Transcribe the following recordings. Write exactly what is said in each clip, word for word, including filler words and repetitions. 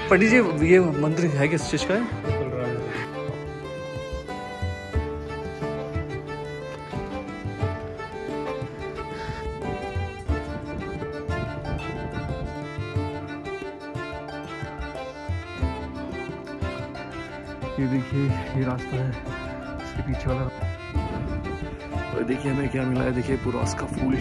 पंडित जी ये मंदिर है किस चीज का है? ये देखिए ये रास्ता है, इसके पीछे वाला। और देखिए हमें क्या मिला है, देखिए पुरास का फूल।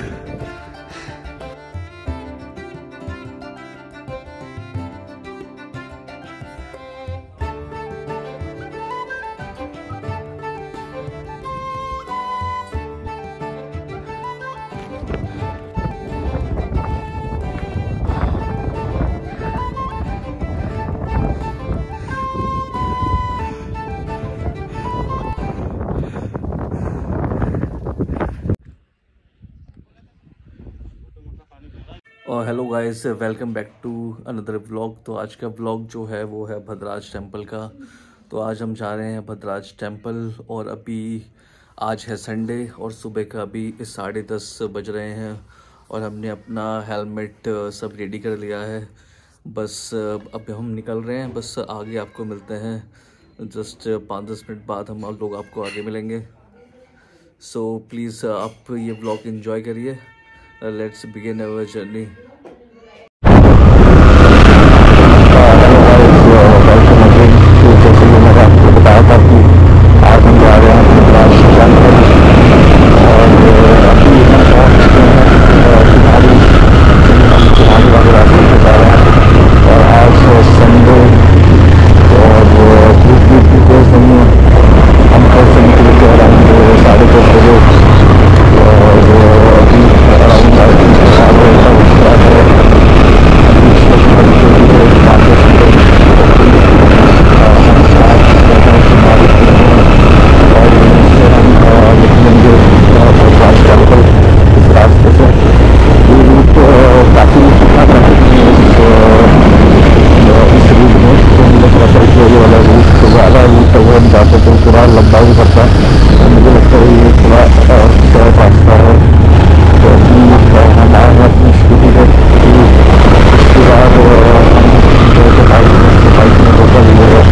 और hello guys, welcome back to another vlog. तो आज का व्लॉग जो है वो है भद्रराज टेंपल का। तो आज हम जा रहे हैं भद्रराज टेंपल और अभी आज है संडे और सुबह का अभी साढ़े दस बज रहे हैं और हमने अपना हेलमेट सब रेडी कर लिया है। बस अब हम निकल रहे हैं, बस आगे आपको मिलते हैं। जस्ट पाँच दस मिनट बाद हम लोग आपको आगे मिलेंगे। सो प्लीज़ आप ये व्लॉग एंजॉय करिए। Let's begin our journey. लंबा भी पड़ता है तो मुझे लगता है ये थोड़ा शॉर्ट रास्ता है। तो अभी हम आए हैं अपनी स्कूटी पर, उसके बाद हम बाइक में बाइक में होटल लिएगा।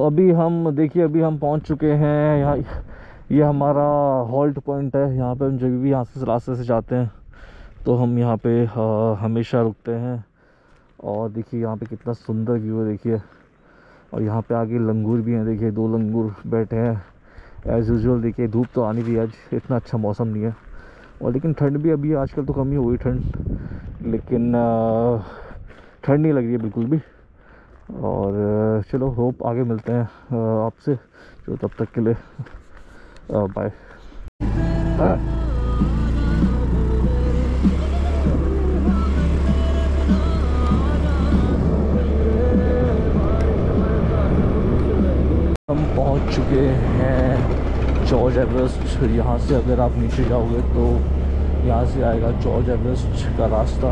अभी हम देखिए अभी हम पहुंच चुके हैं यहाँ। ये हमारा हॉल्ट पॉइंट है। यहाँ पे हम जब भी यहाँ से रास्ते से जाते हैं तो हम यहाँ पे आ, हमेशा रुकते हैं। और देखिए यहाँ पे कितना सुंदर व्यू है देखिए। और यहाँ पे आगे लंगूर भी हैं, देखिए दो लंगूर बैठे हैं एज़ यूजुअल। देखिए धूप तो आनी भी आज, इतना अच्छा मौसम नहीं है। और लेकिन ठंड भी अभी आजकल तो कम ही हो गई ठंड, लेकिन ठंड नहीं लग रही है बिल्कुल भी। और चलो होप आगे मिलते हैं आपसे, तो तब तक के लिए बाय। हम पहुंच चुके हैं जॉर्ज एवरेस्ट। यहाँ से अगर आप नीचे जाओगे तो यहाँ से आएगा जॉर्ज एवरेस्ट का रास्ता।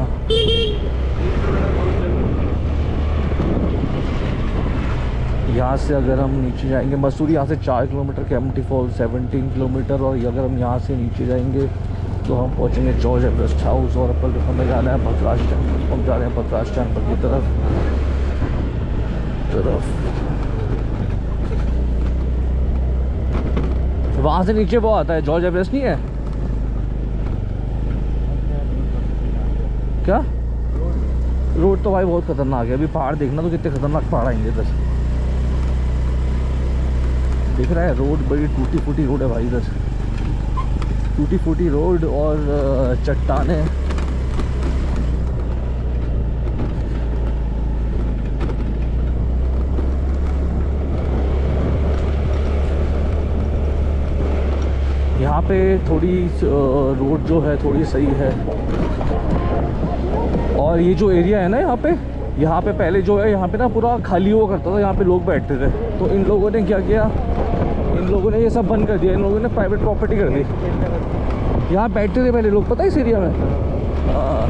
यहाँ से अगर हम नीचे जाएंगे, मसूरी यहाँ से चार kilometre, Kempty fall seventeen kilometre. और अगर हम यहाँ से नीचे जाएंगे तो हम पहुँचेंगे जॉर्ज एवरेस्ट हाउस। और अपन हमें जाना है भद्राज टेम्पल। हम जा रहे हैं भद्राज टेम्पल की तरफ तरफ वहाँ से नीचे वो आता है, जॉर्ज एवरेस्ट नहीं है क्या? रोड तो भाई बहुत खतरनाक है। अभी पहाड़ देखना तो कितने खतरनाक पहाड़ आएंगे इधर। दिख रहा है रोड, बड़ी टूटी फूटी रोड है भाई इधर, टूटी फूटी रोड और चट्टानें। यहाँ पे थोड़ी रोड जो है थोड़ी सही है। और ये जो एरिया है ना यहाँ पे, यहाँ पे पहले जो है यहाँ पे ना पूरा खाली हुआ करता था, यहाँ पे लोग बैठते थे। तो इन लोगों ने क्या किया, इन लोगों ने ये सब बंद कर दिया। इन लोगों ने प्राइवेट प्रॉपर्टी कर दी। यहाँ बैठते थे पहले लोग, पता है इस एरिया में। आ,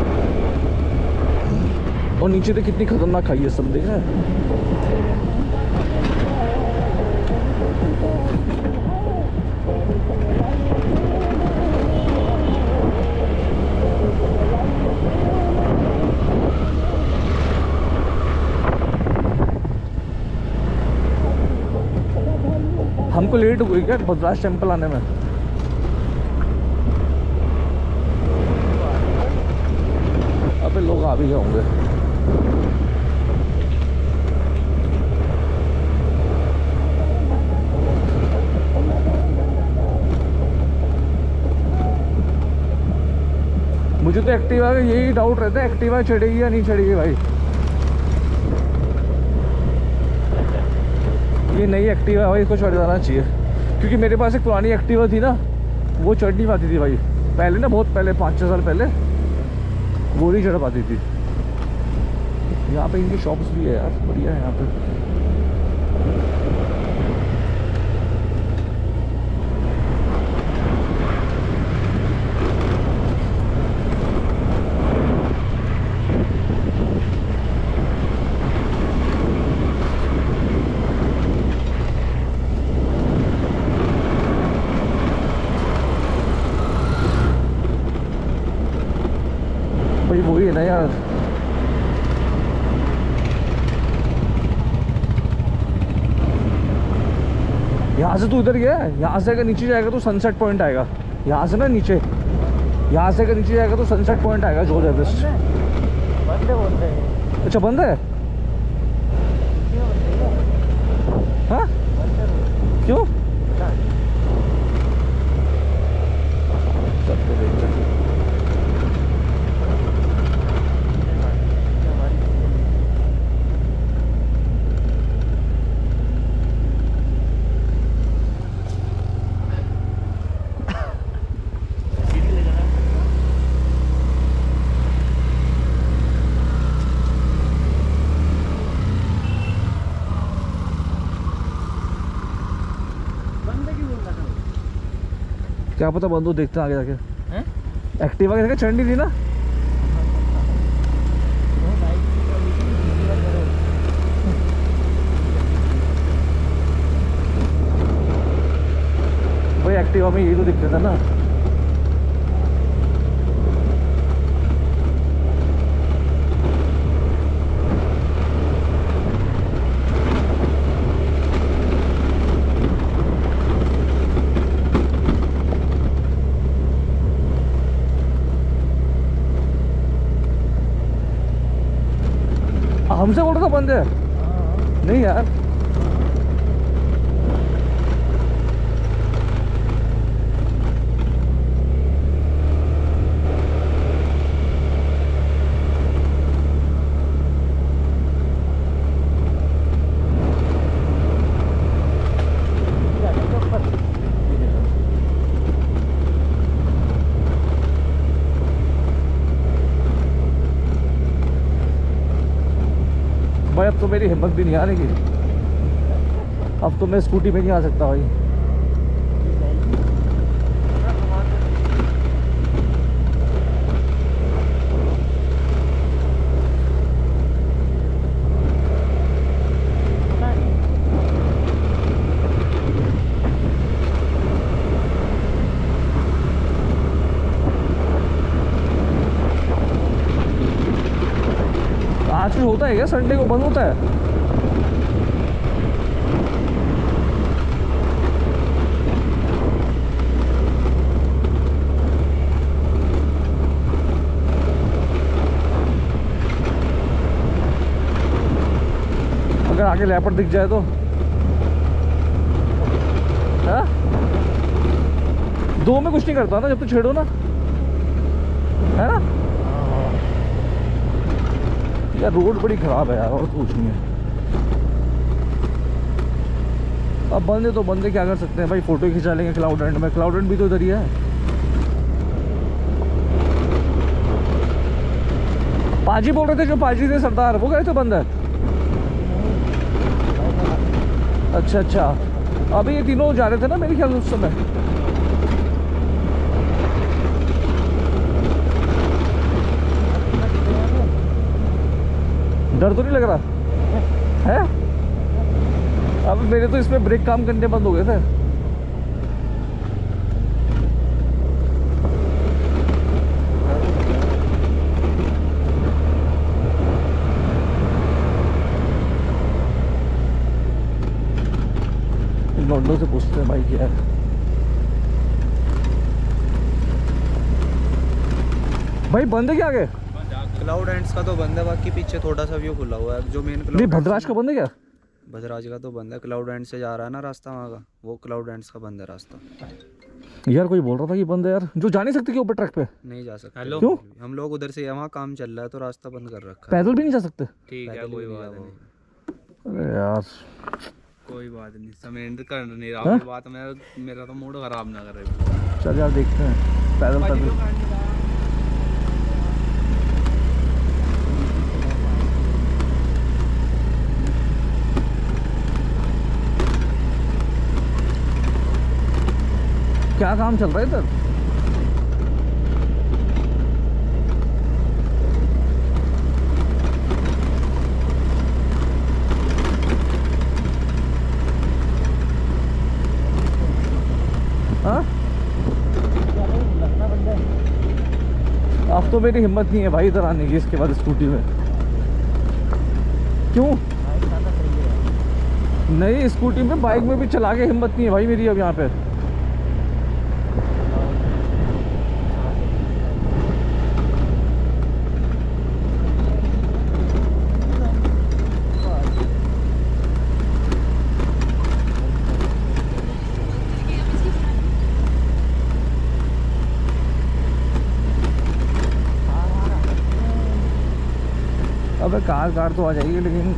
और नीचे तो कितनी खतरनाक खाई है सब, देखा है। हमको लेट हो गई क्या भद्राज टेम्पल आने में? अबे लोग आ भी गए होंगे। मुझे तो एक्टिवा का यही डाउट रहता है, एक्टिवा चढ़ेगी या नहीं चढ़ेगी भाई। ये नई एक्टिवा है भाई, इसको चढ़ जाना चाहिए। क्योंकि मेरे पास एक पुरानी एक्टिवा थी ना, वो चढ़ नहीं पाती थी भाई पहले ना, बहुत पहले पाँच छः साल पहले वो नहीं चढ़ पाती थी। यहाँ पे इनकी शॉप्स भी है यार, बढ़िया है यहाँ पे। भाई वही है ना यार, यहाँ से तू इधर गया है। यहाँ से अगर नीचे जाएगा तो सनसेट पॉइंट आएगा। यहाँ से ना नीचे, यहाँ से अगर नीचे जाएगा तो सनसेट पॉइंट आएगा जॉर्ज एवरेस्ट। बंद है बोलते हैं। अच्छा बंद है, हाँ क्यों? क्या पता बंदो, देखते हैं आगे जाके। एक्टिवा के चढ़नी थी ना। भाई एक्टिवा में यही तो दिक्कत है ना। हमसे बोल रहा था बंद है। नहीं यार, भाई अब तो मेरी हिम्मत भी नहीं आने की। अब तो मैं स्कूटी में नहीं आ सकता भाई। आज भी होता है क्या? संडे को बंद होता है? अगर आगे लेपर्ड दिख जाए तो है? दो में कुछ नहीं करता ना जब तो छेड़ो ना, है ना यार। रोड बड़ी खराब है यार, और कुछ नहीं है। अब बंदे तो बंदे क्या कर सकते हैं भाई, फोटो खिंचा लेंगे क्लाउड एंड में। क्लाउड एंड भी तो इधर ही है। पाजी बोल रहे थे, जो पाजी थे सरदार, वो गए थे बंदर। अच्छा अच्छा, अभी ये तीनों जा रहे थे ना मेरे ख्याल उस समय। डर तो नहीं लग रहा है? अब मेरे तो इसमें ब्रेक काम करने बंद हो गए थे। लॉन्डो से पूछते हैं भाई क्या है। भाई बंद है क्या आगे? क्लाउड एंड्स का तो बंद है, बाकी पीछे थोड़ा सा व्यू खुला हुआ है। जो मेन नहीं, भद्राज का बंद है क्या? भद्राज का तो बंद है। क्लाउड एंड से जा रहा है ना रास्ता वहाँ का, वो क्लाउड एंड्स का बंद है रास्ता। यार कोई बोल रहा था कि बंद है यार, जो जा नहीं सकते क्या ऊपर ट्रैक पे? नहीं जा सकते। हेलो, क्यों? हम लोग उधर से, वहाँ काम चल रहा है तो रास्ता बंद कर रखा है। पैदल भी नहीं जा सकते? ठीक है, कोई बात नहीं। अरे यार कोई बात नहीं, समेंट कर नहीं रहा बात। मेरा मेरा तो मूड खराब ना करे। चल यार देखते हैं पैदल पैदल। क्या काम चल रहा है इधर? हाँ? अब तो मेरी हिम्मत नहीं है भाई इधर आने की इसके बाद स्कूटी में। क्यों? नहीं, स्कूटी में बाइक में भी चला के हिम्मत नहीं है भाई मेरी अब यहाँ पे। अबे कार कार तो आ जाएगी लेकिन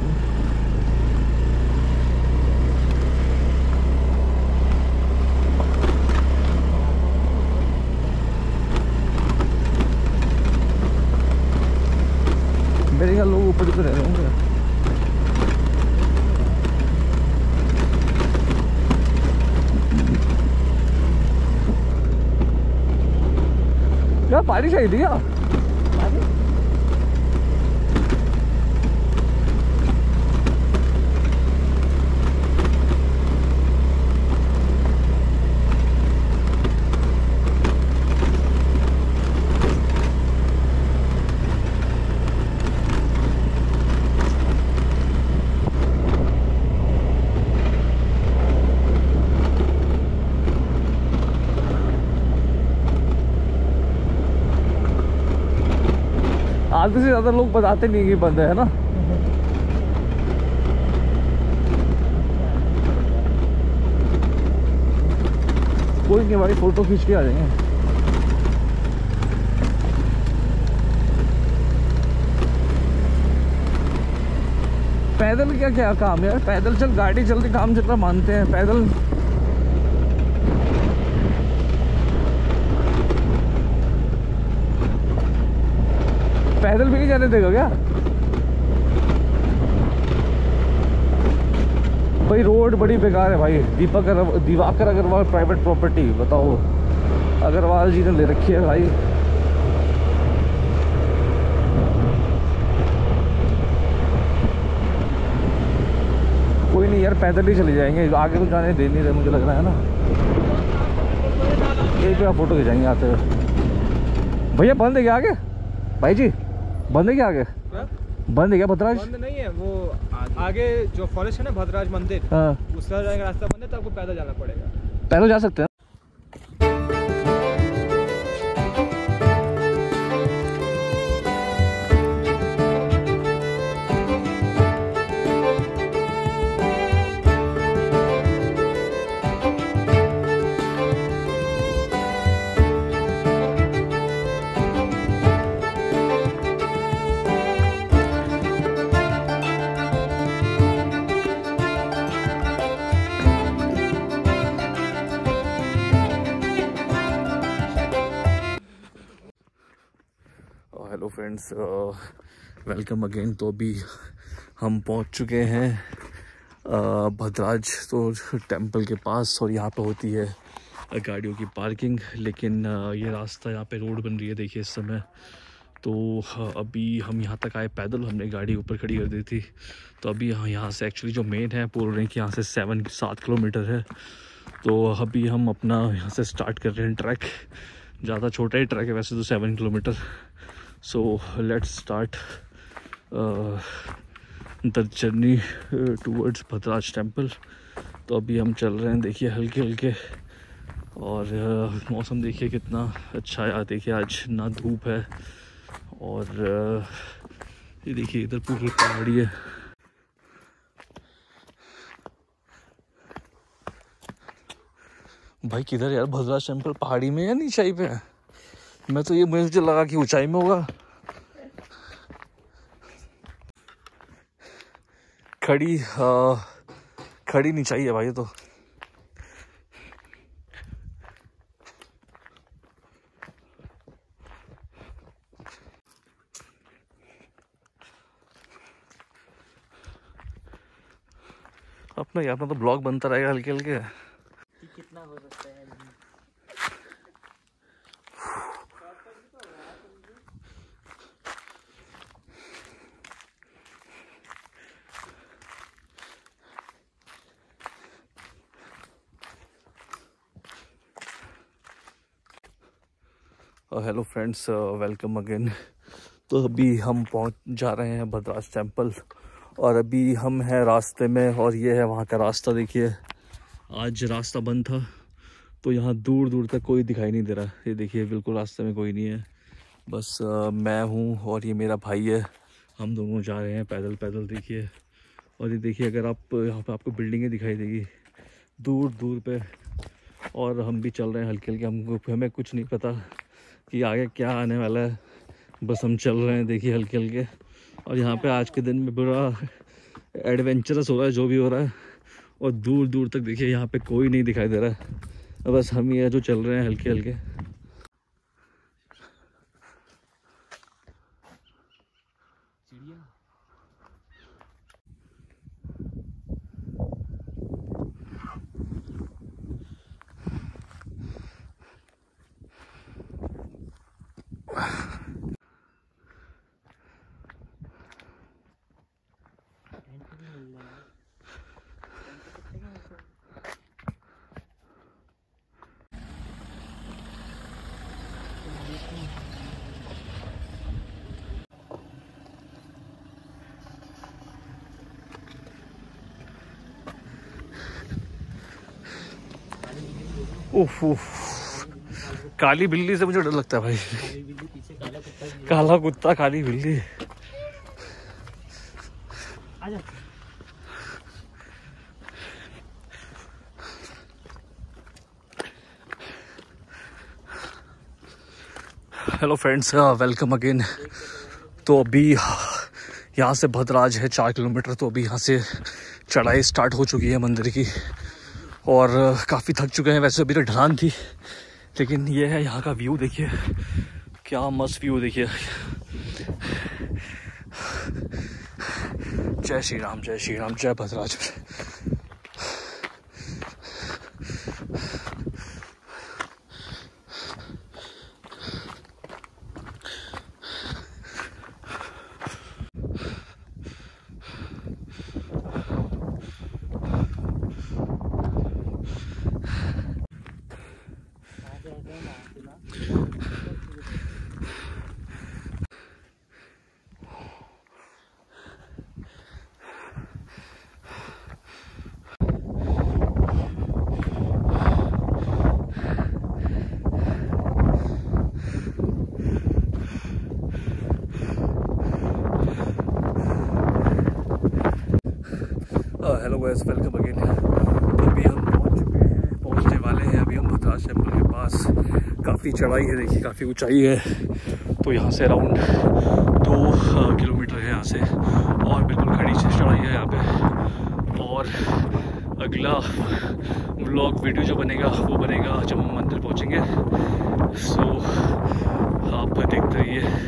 मेरे ख्याल लोग ऊपर ही तो रह रहे होंगे। क्या बारिश आई थी क्या? आधे से ज़्यादा लोग बताते नहीं कि बंद है ना। कोई नहीं भाई, फोटो खींच के आ जाएंगे। पैदल क्या क्या काम यार, पैदल चल, गाड़ी चलती काम जितना मानते हैं, पैदल पैदल भी नहीं जाने देगा क्या भाई? रोड बड़ी बेकार है भाई। दीपक दिवाकर अग्रवाल प्राइवेट प्रॉपर्टी, बताओ, अग्रवाल जी ने ले रखी है भाई। कोई नहीं यार, पैदल ही चले जाएंगे, आगे तो जाने दे नहीं रहे मुझे लग रहा है ना। एक बार फोटो खिंचाएंगे आते हुए। भैया बंद है क्या आगे? भाई जी बंद है क्या आगे? बंद है क्या भद्राज? बंद नहीं है, वो आगे जो फॉरेस्ट है ना भद्राज मंदिर, हाँ उसका जाएगा रास्ता बंद है, तो आपको पैदल जाना पड़ेगा। पैदल जा सकते हैं? Hello friends, welcome again. तो अभी हम पहुंच चुके हैं uh, भद्राज तो टेम्पल के पास, और यहाँ पे होती है गाड़ियों की पार्किंग। लेकिन uh, ये रास्ता, यहाँ पे रोड बन रही है देखिए इस समय। तो uh, अभी हम यहाँ तक आए पैदल, हमने गाड़ी ऊपर खड़ी कर दी थी। तो अभी यहाँ यहाँ से एक्चुअली जो मेन है बोल रहे हैं कि यहाँ से सेवन सात किलोमीटर है। तो अभी हम अपना यहाँ से स्टार्ट कर रहे हैं ट्रैक। ज़्यादा छोटा ही ट्रैक है वैसे तो, seven kilometre. So let's start the journey towards Bhadraj temple. तो अभी हम चल रहे हैं देखिए हल्के हल्के, और uh, मौसम देखिए कितना अच्छा है। देखिए आज ना धूप है, और uh, ये देखिए इधर पूरी पहाड़ी है। भाई किधर यार, भद्राज टेम्पल पहाड़ी में या नीचाई पे है? मैं तो ये मुझे लगा कि ऊंचाई में होगा। खड़ी आ, खड़ी नीचाई है भाई ये तो। अपना यहाँ तो ब्लॉग बनता रहेगा हल्के हल्के। कितना हो सकता है? Hello friends, welcome again. तो अभी हम पहुंच जा रहे हैं भद्राज टेम्पल, और अभी हम हैं रास्ते में, और ये है वहाँ का रास्ता। देखिए आज रास्ता बंद था, तो यहाँ दूर दूर तक कोई दिखाई नहीं दे रहा। ये देखिए बिल्कुल रास्ते में कोई नहीं है, बस आ, मैं हूँ और ये मेरा भाई है। हम दोनों जा रहे हैं पैदल पैदल। देखिए, और ये देखिए अगर आप यहाँ पे आपको बिल्डिंगें दिखाई देगी दूर दूर पे, और हम भी चल रहे हैं हल्के हल्के। हमको हमें कुछ नहीं पता कि आगे क्या आने वाला है, बस हम चल रहे हैं देखिए हल्के हल्के। और यहाँ पे आज के दिन में बड़ा एडवेंचरस हो रहा है जो भी हो रहा है, और दूर दूर तक देखिए यहाँ पे कोई नहीं दिखाई दे रहा है, बस हम ही है जो चल रहे हैं हल्के हल्के। उफ उफ, काली बिल्ली से मुझे डर लगता है भाई। काला कुत्ता काली बिल्ली। Hello friends, welcome again. तो अभी यहाँ से भद्राज है चार किलोमीटर। तो अभी यहाँ से चढ़ाई स्टार्ट हो चुकी है मंदिर की और काफ़ी थक चुके हैं। वैसे अभी तो ढलान थी, लेकिन ये है यहाँ का व्यू। देखिए क्या मस्त व्यू, देखिए। जय श्री राम, जय श्री राम, जय Bhadraj. Hello guys, welcome again. तो अभी हम पहुंच चुके हैं, पहुंचने वाले हैं अभी हम भद्राज टेम्पल के पास। काफ़ी चढ़ाई है, देखिए काफ़ी ऊंचाई है। तो यहाँ से अराउंड दो किलोमीटर है यहाँ से, और बिल्कुल खड़ी से चढ़ाई है यहाँ पे। और अगला व्लॉग वीडियो जो बनेगा वो बनेगा जब हम मंदिर पहुँचेंगे। सो आप देखते रहिए।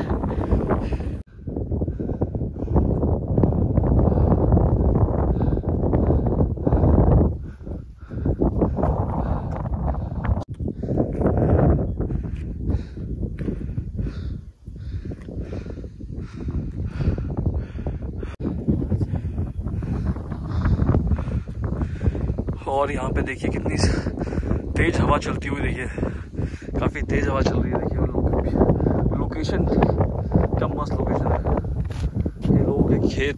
और यहाँ पे देखिए कितनी तेज हवा चलती हुई, देखिए काफ़ी तेज हवा चल रही है। देखिए लोग, लोकेशन क्या मस्त लोकेशन है। ये लोगों के खेत।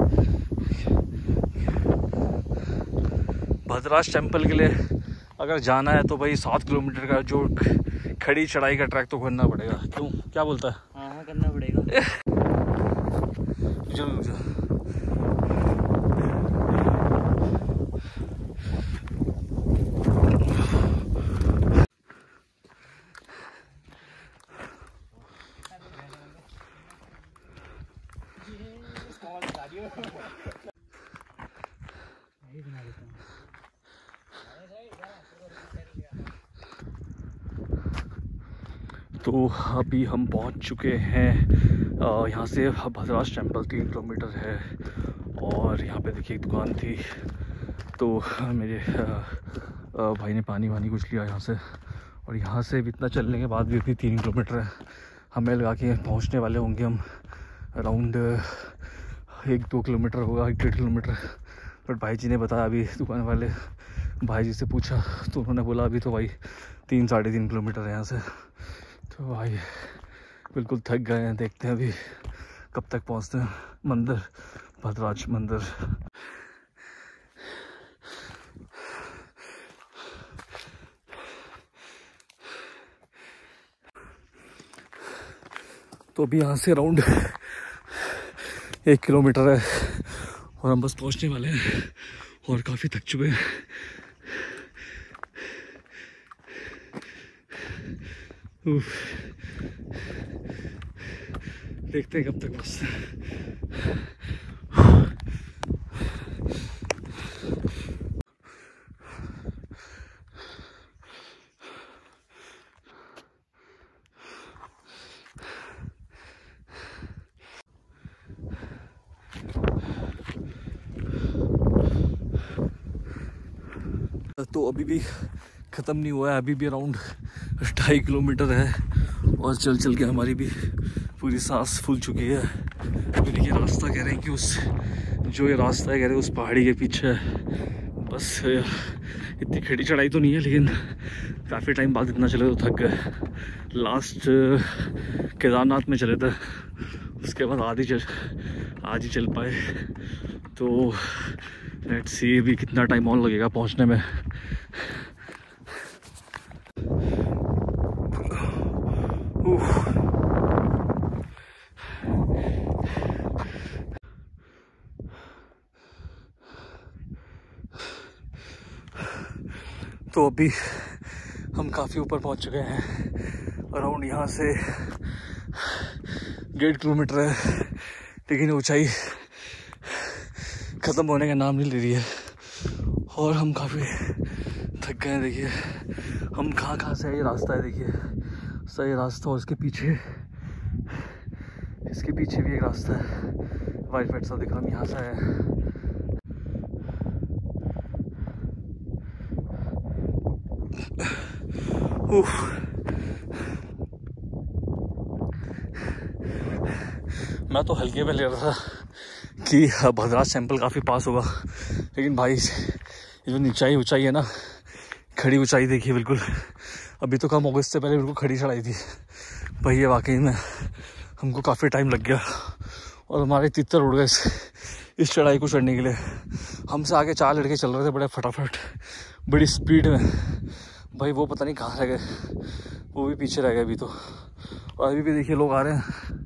भद्राज टेम्पल के लिए अगर जाना है तो भाई सात किलोमीटर का जो खड़ी चढ़ाई का ट्रैक तो करना पड़ेगा। क्यों, क्या बोलता है? हाँ हाँ करना पड़ेगा। जरूर जरूर। तो अभी हम पहुंच चुके हैं यहाँ से। भद्राज टेम्पल तीन किलोमीटर है और यहाँ पे देखिए एक दुकान थी, तो मेरे आ, भाई ने पानी वानी कुछ लिया यहाँ से। और यहाँ से भी इतना चलने के बाद भी अभी तीन किलोमीटर है। हमें लगा के पहुँचने वाले होंगे हम अराउंड एक दो किलोमीटर होगा, एक डेढ़ किलोमीटर। बट भाई जी ने बताया, अभी दुकान वाले भाई जी से पूछा तो उन्होंने बोला अभी तो भाई तीन साढ़े तीन किलोमीटर है यहाँ से। तो भाई बिल्कुल थक गए हैं। देखते हैं अभी कब तक पहुँचते हैं मंदिर, भद्राज मंदिर। तो अभी यहाँ से अराउंड एक किलोमीटर है और हम बस पहुँचने वाले हैं और काफ़ी थक चुके हैं। देखते हैं कब तक बस। तो अभी भी ख़त्म नहीं हुआ है, अभी भी अराउंड ढाई किलोमीटर है और चल चल के हमारी भी पूरी सांस फूल चुकी है। फिर ये रास्ता कह रहे हैं कि उस जो ये रास्ता है कह रहे हैं उस पहाड़ी के पीछे है। बस इतनी खड़ी चढ़ाई तो नहीं है, लेकिन काफ़ी टाइम बाद इतना चले तो थक गए। लास्ट केदारनाथ में चले थे, उसके बाद आधी चल आज ही चल पाए। तो लेट्स सी अभी कितना टाइम और लगेगा पहुंचने में। तो अभी हम काफ़ी ऊपर पहुंच चुके हैं। अराउंड यहाँ से डेढ़ किलोमीटर है, लेकिन ऊंचाई ख़त्म होने का नाम नहीं ले रही है और हम काफ़ी थक गए हैं। देखिए हम कहाँ कहाँ से, ये रास्ता है देखिए, सही रास्ता, और इसके पीछे इसके पीछे भी एक रास्ता है, वाइट वाइट सा दिख रहा, हम यहाँ से आए। मैं तो हल्के में ले रहा था कि भद्राज टेम्पल काफ़ी पास होगा, लेकिन भाई ये जो ऊंचाई ऊंचाई है ना, खड़ी ऊंचाई देखिए बिल्कुल, अभी तो कम होगा, इससे पहले बिल्कुल खड़ी चढ़ाई थी भाई। ये वाकई में हमको काफ़ी टाइम लग गया और हमारे तितर उड़ गए इस, इस चढ़ाई को चढ़ने के लिए। हमसे आगे चार लड़के चल रहे थे बड़े फटाफट, बड़ी स्पीड में भाई, वो पता नहीं कहाँ रह गए, वो भी पीछे रह गए अभी तो। और अभी भी देखिए लोग आ रहे हैं,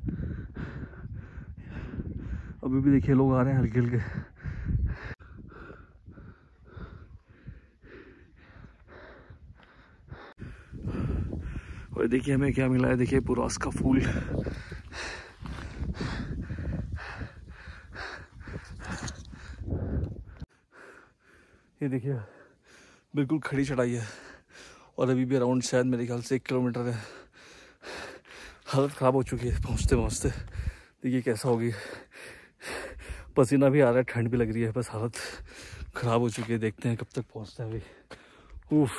अभी भी देखिए लोग आ रहे हैं हल्के हल्के। और देखिए हमें क्या मिला है, देखिए पुरास का फूल। ये देखिए बिल्कुल खड़ी चढ़ाई है और अभी भी अराउंड शायद मेरे ख्याल से एक किलोमीटर है। हालत ख़राब हो चुकी है पहुँचते पहुँचते, देखिए कैसा होगी, पसीना भी आ रहा है, ठंड भी लग रही है, बस हालत ख़राब हो चुकी है। देखते हैं कब तक पहुँचते हैं अभी। उफ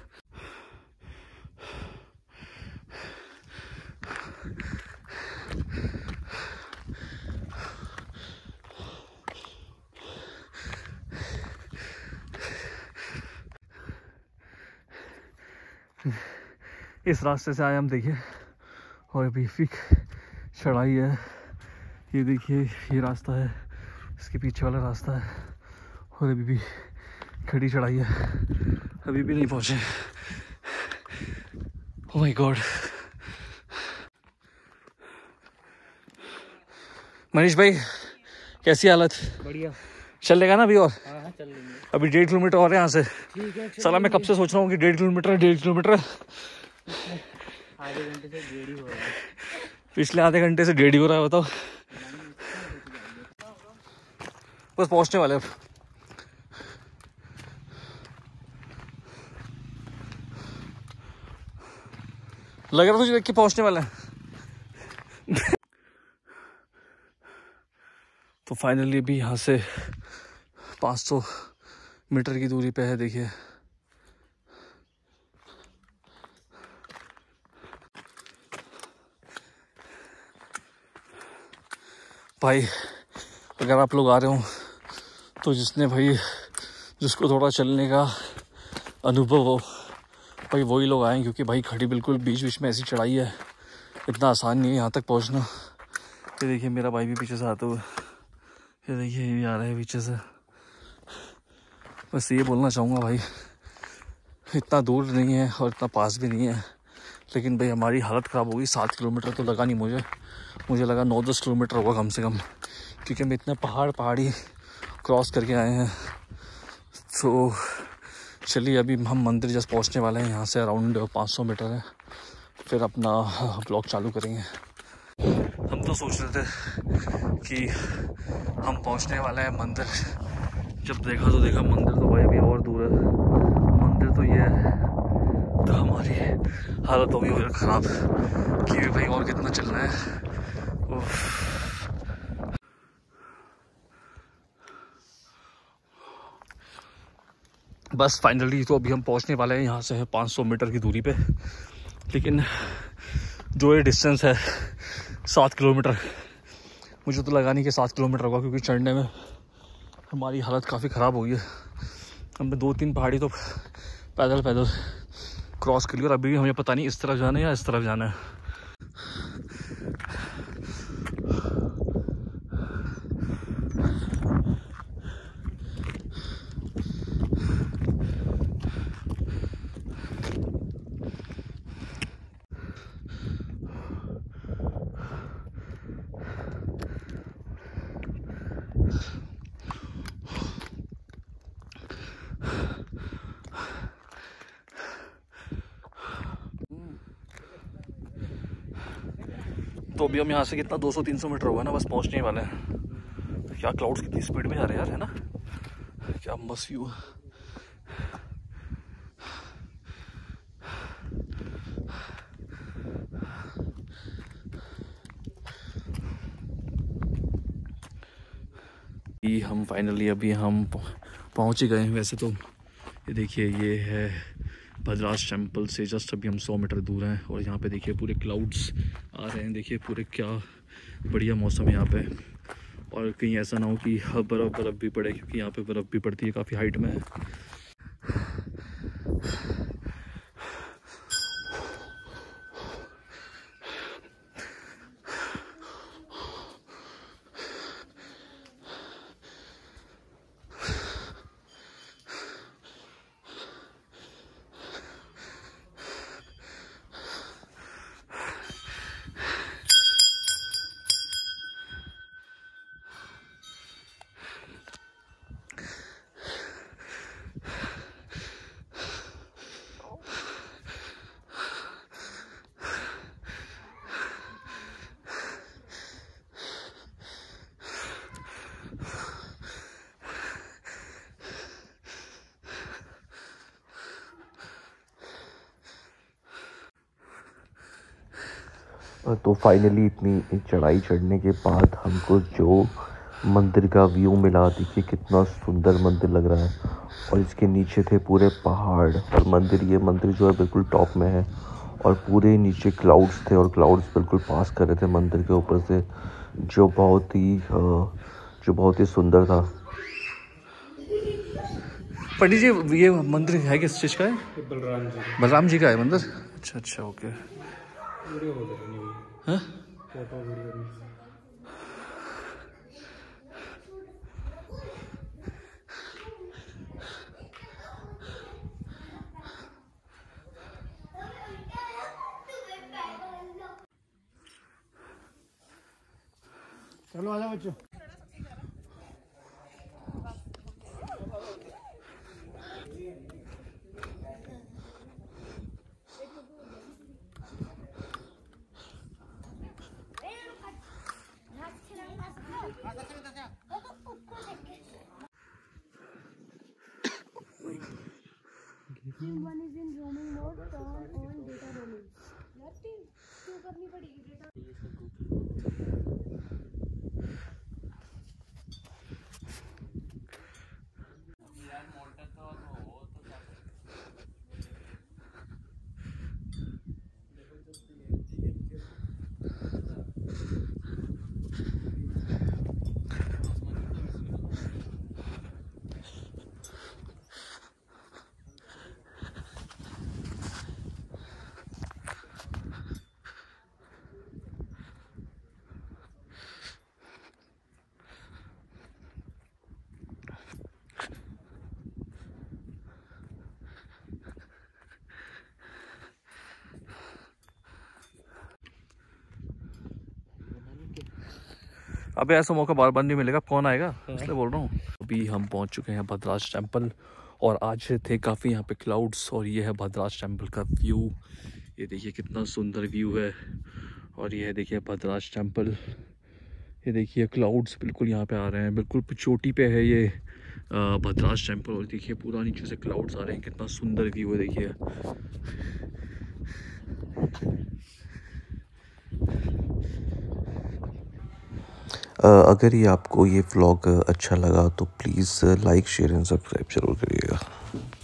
इस रास्ते से आए हम देखिए, और अभी फिक चढ़ाई है। ये देखिए ये रास्ता है, इसके पीछे वाला रास्ता है, और अभी भी खड़ी चढ़ाई है, अभी भी नहीं पहुँचे। Oh my God. मनीष भाई कैसी हालत? बढ़िया। चल लेगा ना अभी? और हाँ हाँ चल लेंगे, अभी डेढ़ किलोमीटर और है यहाँ से। ठीक है। साला मैं कब से सोच रहा हूँ कि डेढ़ किलोमीटर डेढ़ किलोमीटर आधे घंटे से डेढ़ ही हो रहा है। पिछले आधे घंटे से डेढ़ ही हो रहा है, बताओ। बस पहुँचने वाले अब। लग रहा तुझे देख के पहुँचने वाले हैं। तो फाइनली भी यहाँ से पाँच सौ मीटर की दूरी पे है देखिए। भाई अगर आप लोग आ रहे हो तो जिसने भाई जिसको थोड़ा चलने का अनुभव हो भाई वही लोग आए, क्योंकि भाई खड़ी बिल्कुल बीच बीच में ऐसी चढ़ाई है, इतना आसान नहीं है यहाँ तक पहुँचना। ये देखिए मेरा भाई भी पीछे से आता हुआ, ये देखिए ये भी आ रहा है पीछे से। बस ये बोलना चाहूँगा भाई इतना दूर नहीं है और इतना पास भी नहीं है, लेकिन भाई हमारी हालत ख़राब होगी। सात किलोमीटर तो लगा नहीं मुझे, मुझे लगा नौ दस किलोमीटर होगा कम से कम, क्योंकि हम इतना पहाड़ पहाड़ी क्रॉस करके आए हैं। तो चलिए अभी हम मंदिर जस्ट पहुंचने वाले हैं, यहाँ से अराउंड पाँच सौ मीटर है, फिर अपना ब्लॉग चालू करेंगे। हम तो सोच रहे थे कि हम पहुंचने वाले हैं मंदिर, जब देखा तो देखा मंदिर तो भाई अभी और दूर है, मंदिर तो ये है। तो हमारी हालत होगी और ख़राब कि भाई और कितना चलना है। बस फाइनली तो अभी हम पहुंचने वाले हैं, यहाँ से है पाँच सौ मीटर की दूरी पे, लेकिन जो ये डिस्टेंस है सात किलोमीटर, मुझे तो लगा नहीं कि सात किलोमीटर होगा, क्योंकि चढ़ने में हमारी हालत काफ़ी ख़राब हुई है। हमने दो तीन पहाड़ी तो पैदल पैदल क्रॉस कर लिया और अभी भी हमें पता नहीं इस तरफ जाना है या इस तरफ जाना है। तो अभी हम यहाँ से कितना दो सौ तीन सौ मीटर होगा ना, बस पहुँचने ही वाले हैं। क्या क्लाउड्स कितनी स्पीड में जा रहे हैं यार, है ना, क्या मस्त व्यू है। हम फाइनली अभी हम पहुंच ही गए हैं। वैसे तो ये देखिए, ये है भद्राज टेम्पल से जस्ट अभी हम सौ मीटर दूर हैं और यहाँ पे देखिए पूरे क्लाउड्स आ रहे हैं। देखिए पूरे क्या बढ़िया मौसम है यहाँ पे, और कहीं ऐसा ना हो कि बर्फ़ बर्फ़ भी पड़े, क्योंकि यहाँ पे बर्फ़ भी पड़ती है, काफ़ी हाइट में है। तो फाइनली इतनी चढ़ाई चढ़ने के बाद हमको जो मंदिर का व्यू मिला, देखिए कितना सुंदर मंदिर लग रहा है। और इसके नीचे थे पूरे पहाड़ और मंदिर, ये मंदिर जो है बिल्कुल टॉप में है और पूरे नीचे क्लाउड्स थे और क्लाउड्स बिल्कुल पास कर रहे थे मंदिर के ऊपर से, जो बहुत ही जो बहुत ही सुंदर था। पंडित जी, ये मंदिर है किस चीज़ का है? बलराम जी बलराम जी का है मंदिर। अच्छा अच्छा, ओके। हाँ? चलो आजा बच्चों। Scene one is in roaming mode, turn on data roaming. यार क्यों करनी पड़ेगी data? अबे ऐसा मौका बार बार नहीं मिलेगा, कौन आएगा, इसलिए बोल रहा हूँ। अभी हम पहुँच चुके हैं भद्राज टेम्पल और आज थे काफ़ी यहाँ पे क्लाउड्स, और ये है भद्राज टेम्पल का व्यू। ये देखिए कितना सुंदर व्यू है, और ये देखिए भद्राज टेम्पल। ये देखिए क्लाउड्स बिल्कुल यहाँ पे आ रहे हैं, बिल्कुल चोटी पे है ये भद्राज टेम्पल, और देखिए पूरा नीचे से क्लाउड्स आ रहे हैं, कितना सुंदर व्यू है देखिए। अगर ये आपको ये व्लॉग अच्छा लगा तो please like share and subscribe ज़रूर करिएगा।